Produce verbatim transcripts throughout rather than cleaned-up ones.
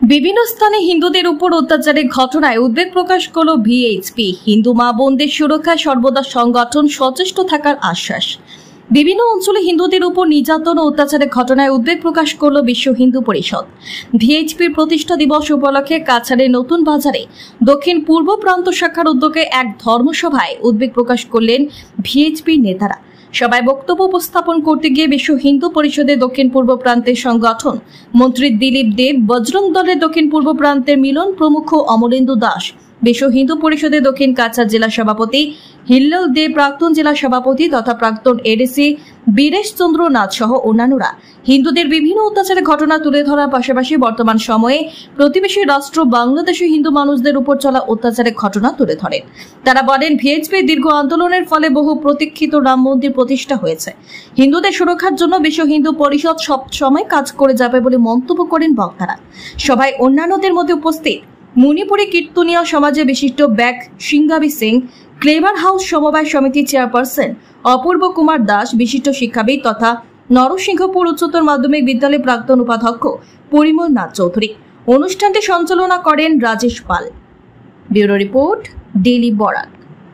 বিভিন্ন স্থানে হিন্দুদের উপর অত্যাচারের ঘটনায় উদ্বেগ প্রকাশ করল ভিএইচপি। হিন্দু মা বোনদের সুরক্ষায় সর্বদা সংগঠন সচেষ্ট থাকার আশ্বাস। বিভিন্ন অঞ্চলে হিন্দুদের উপর নির্যাতন ও অত্যাচারের ঘটনায় উদ্বেগ প্রকাশ করল বিশ্ব হিন্দু পরিষদ। ভিএইচপির প্রতিষ্ঠা দিবস উপলক্ষে কাছাড়ের নতুন বাজারে দক্ষিণ পূর্ব প্রান্ত শাখার উদ্যোগে এক ধর্মসভায় উদ্বেগ প্রকাশ করলেন ভিএইচপির নেতারা। সভায় বক্তব্য উপস্থাপন করতে গিয়ে বিশ্ব হিন্দু পরিষদের দক্ষিণ পূর্ব প্রান্তের সংগঠন মন্ত্রী দিলীপ দেব, বজরং দলের দক্ষিণ পূর্ব প্রান্তের মিলন প্রমুখ, অমরেন্দু দাস, বিশ্ব হিন্দু পরিষদের দক্ষিণ কাছাড় জেলা সভাপতি হিল্লোল দে, প্রাক্তন জেলা সভাপতি তথা প্রাক্তন এডিসি বীরেশ চন্দ্র নাথ সহ অন্যান্যরা হিন্দুদের বিভিন্ন অত্যাচারের ঘটনা তুলে ধরার পাশাপাশি বর্তমান সময়ে প্রতিবেশী রাষ্ট্র বাংলাদেশে হিন্দু মানুষদের উপর চলা অত্যাচারের ঘটনা তুলে ধরেন। তারা বলেন, ভিএইচপির দীর্ঘ আন্দোলনের ফলে বহু প্রতীক্ষিত রাম মন্দির প্রতিষ্ঠা হয়েছে। হিন্দুদের সুরক্ষার জন্য বিশ্ব হিন্দু পরিষদ সব সময় কাজ করে যাবে বলে মন্তব্য করেন বক্তারা। সভায় অন্যান্যদের মধ্যে উপস্থিত মণিপুরী কীর্তনীয় সমাজের বিশিষ্ট ব্যাক সিঙ্গাবি সিং, ক্লেভার হাউস সমবায় সমিতির চেয়ারপারসন অপূর্ব কুমার দাস, বিশিষ্ট শিক্ষাবিদ তথা নরসিংহপুর উচ্চতর মাধ্যমিক বিদ্যালয়ের প্রাক্তন উপাধ্যক্ষ পরিমল নাথ চৌধুরী। অনুষ্ঠানটি সঞ্চালনা করেন Rajesh Pal. Bureau report, daily Barak.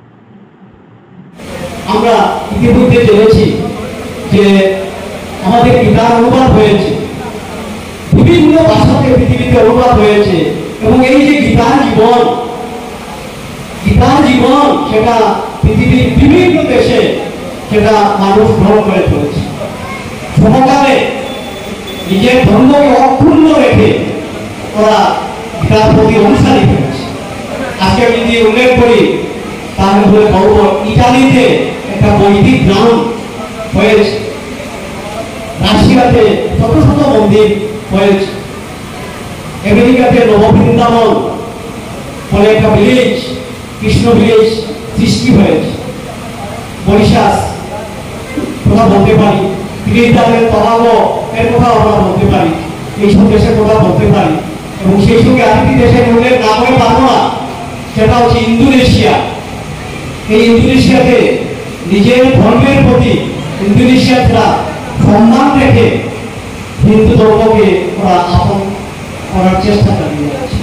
আমরা ইতিমধ্যে জেনেছি যে আমাদের গীতার অনুবাদ হয়েছে, বিভিন্ন ভাষাতে পৃথিবীতে অনুবাদ হয়েছে, এবং এই যে গীতার জীবন গীতার জীবন সেটা পৃথিবীর বিভিন্ন দেশে সেটা মানুষ গ্রহণ করে চলেছে। সমকালে নিজের ধর্মকে অক্ষুণ্ণ রেখে ওরা গীতার প্রতি অনুসারী হয়েছে। আজকে আমি যদি উল্লেখ করি তাহলে বলে বলব, ইটালিতে একটা বৈদিক গ্রাম হয়েছে, রাশিয়াতে শত শত মন্দির হয়েছে, আমেরিকাতে নববৃন্দাবন বলে একটা ভিলেজ, কৃষ্ণ ভিলেজ সৃষ্টি হয়েছে। মরিশাস কথা বলতে পারি, ত্রিনিদাদের টবাগো এর কথা আমরা বলতে পারি, এইসব দেশের কথা বলতে পারি, এবং সেই সঙ্গে আরেকটি দেশের উল্লেখ না করে পারবো না, সেটা হচ্ছে ইন্দোনেশিয়া। এই ইন্দোনেশিয়াতে নিজের ধর্মের প্রতি ইন্দোনেশিয়ানরা সম্মান রেখে হিন্দু ধর্মকে ওরা আপন করার চেষ্টা চালিয়ে যাচ্ছে।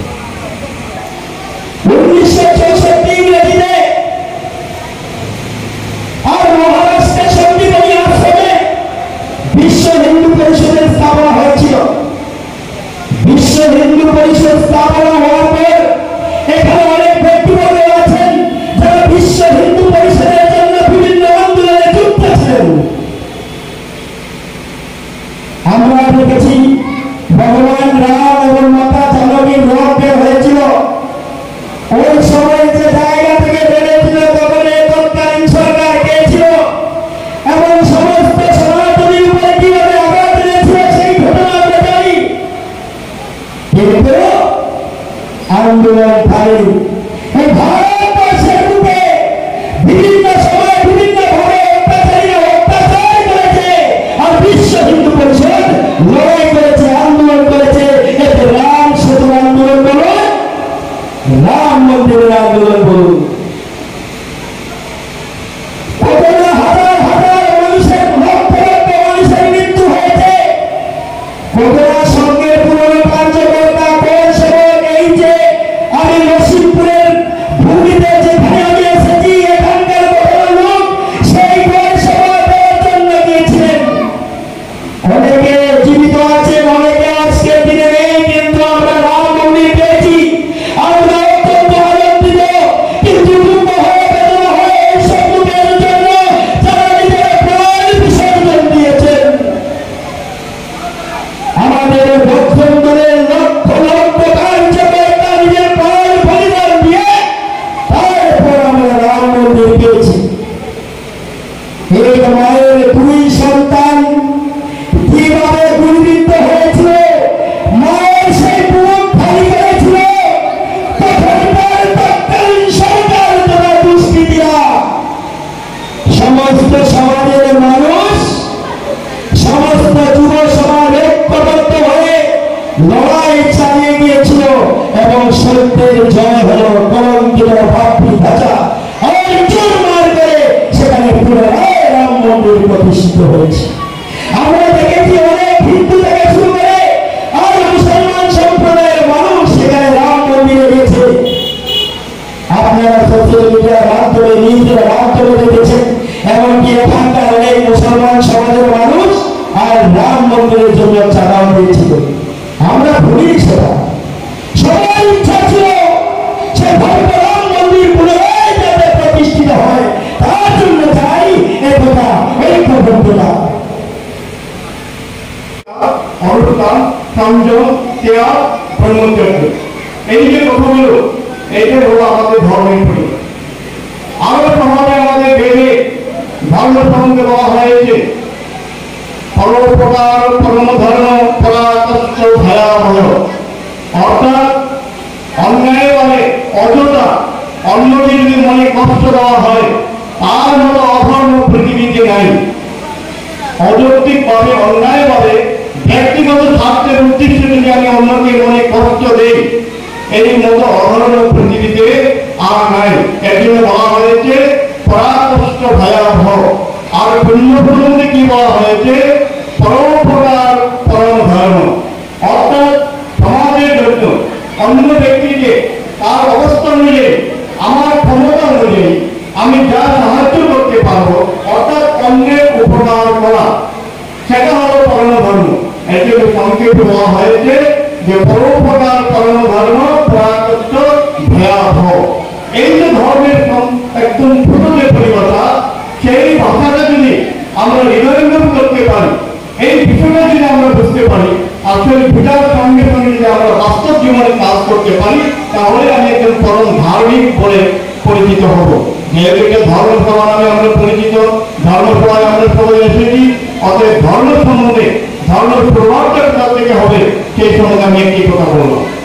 উনিশশো চৌষট্টি ইংরেজিতে আর মহারাষ্ট্রের সন্ধিবনী আশ্রমে বিশ্ব হিন্দু পরিষদের স্থাপনা হয়েছিল। বিশ্ব হিন্দু পরিষদ স্থাপনা হওয়ার পর এখানে অনেক ব্যক্তিবর্গ আছেন যারা বিশ্ব হিন্দু পরিষদের জন্য বিভিন্ন আন্দোলনে যুক্ত ছিলেন। আমরা দেখেছি ভগবান রাম এবং মাতা জানকীর রথ বের হয়েছিল। ওই সময় যে জায়গা থেকে বেড়েছিল তখন তৎকালীন সরকার গিয়েছিল এবং সমস্ত সনাতনীর উপরে কিভাবে আঘাত এনেছিল সেই ঘটনা আমরা জানি। কিন্তু আন্দোলনকারী এই ভারতবর্ষের বুকে বিভিন্ন সময় বিভিন্ন ভাবে অত্যাচারীরা অত্যাচার করেছে, আর বিশ্ব হিন্দু পরিষদ লড়াই করেছে, আন্দোলন করেছে। এতে রাম সেতু আন্দোলন বলুন, রাম মন্দিরের আন্দোলন বলুন, হাজার হাজার মানুষের লক্ষ লক্ষ মানুষের মৃত্যু হয়েছে। কতটা সঙ্গে পুরনো কার্যকর্তা সেবক, এই যে আমি নসিবপুরের ভূমিতে যেখানে আমি এসেছি এখানকার কতটা লোক সেই সেবা দেওয়ার জন্য গিয়েছিলেন। অনেকে জীবিত আছেন, অনেকে আজকের দিনে নেই, কিন্তু আমরা রাম মন্দির পেয়েছি। আমরা অত্যন্ত আনন্দিত, কিন্তু দুঃখ হয়ে বেদনা হয়ে এইসব লোকের জন্য যারা নিজের প্রাণ বিসর্জন দিয়েছেন। আমাদের দক্ষিণ দলের লক্ষ লক্ষ কার্যকর্তা নিজের প্রাণ বলিদান দিয়ে তারপর আমরা রাম মন্দির পেয়েছি। এক মায়ের দুই সন্তান কিভাবে গুলিবিদ্ধ হয়েছিল, মায়ের সেই বুক খালি করেছিল তখনকার তৎকালীন সরকার দ্বারা দুষ্কৃতীরা। সমস্ত সমাজের মানুষ, সমস্ত যুব সমাজ ঐক্যবদ্ধ হয়ে লড়াই চালিয়ে গিয়েছিল এবং সত্যের জয় হল। কলঙ্কিত ভাবটি ধাঁচা আর চুরমার করে সেখানে পুনরায় রাম মন্দির প্রতিষ্ঠিত হয়েছে। আমরা দেখেছি অনেক হিন্দু থেকে শুরু করে আর মুসলমান সম্প্রদায়ের মানুষ করে রেখেছেন। এমনকি এখানকার অনেক মুসলমান সমাজের মানুষ আর রাম মন্দিরের জন্য চাঁদাও দিয়েছিল। আমরা ভুলি সেটা। সবাই ইচ্ছা ছিল সে ভব্য রাম মন্দির পুনরায় যাতে প্রতিষ্ঠিত হয়, তার জন্য চাই একতা, ঐক্যবদ্ধতা, অনুষ্ঠান, সংযম, ত্যাগ, ব্রহ্মচর্য। এই যে কথাগুলো, এইটা হলো আমাদের ধর্মের পরিচয়। আরো সমাজে আমাদের বেদে ধর্ম সম্বন্ধে বলা হয়েছে, সর্বপ্রকার পরম ধর্ম পরাকাষ্ঠ ভয়াবহ। অর্থাৎ অন্যায় বলে অযথা অন্যকে যদি মনে কষ্ট দেওয়া হয়, তার মতো অধর্ম পৃথিবীতে নাই। অযৌক্তিক ভাবে অন্যায় ভাবে ব্যক্তিগত স্বার্থের উদ্দেশ্যে যদি আমি অন্যকে মনে কষ্ট দেই, এই মতো অধর্ম পৃথিবীতে আর নাই। এর জন্য বলা হয়েছে পরাকষ্ট ভয়াবহ। আর পুণ্যপ্রবন্ধে কি বলা হয়েছে? পরোপকার পরম ধর্ম। অর্থাৎ সমাজের জন্য অন্য ব্যক্তিকে তার অবস্থা অনুযায়ী, আমার ক্ষমতা অনুযায়ী আমি যা সাহায্য করতে পারবো, অর্থাৎ অন্যের উপকার করা, সেটা হলো পরম ধর্ম। এর জন্য সংক্ষেপে বলা হয়েছে যে পরোপকার পরম ধর্ম পরাকষ্ট ভয়াবহ। এই যে ধর্মের একদম ছোট যে পরিভাষা, সেই ভাষাটা যদি আমরা হৃদয়ঙ্গম করতে পারি, এই বিষয়টা যদি আমরা বুঝতে পারি, আসলে বুঝার সঙ্গে সঙ্গে যদি আমরা বাস্তব জীবনে কাজ করতে পারি, তাহলে আমি একজন পরম ধার্মিক বলে পরিচিত হব। যেহেতু এটা ধর্মসভা নামে আমরা পরিচিত, ধর্মসভায় আমরা সবাই এসেছি, অতএব ধর্ম সম্বন্ধে ধর্মের প্রভাবটা কোথা থেকে হবে সেই সম্বন্ধে আমি একটি কথা বললাম।